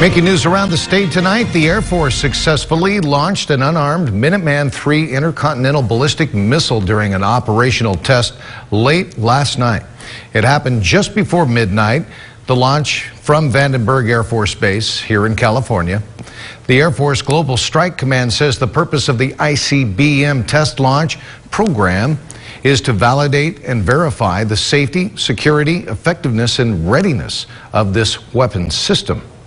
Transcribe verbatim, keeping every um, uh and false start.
Making news around the state tonight, the Air Force successfully launched an unarmed Minuteman three intercontinental ballistic missile during an operational test late last night. It happened just before midnight, the launch from Vandenberg Air Force Base here in California. The Air Force Global Strike Command says the purpose of the I C B M test launch program is to validate and verify the safety, security, effectiveness, and readiness of this weapons system.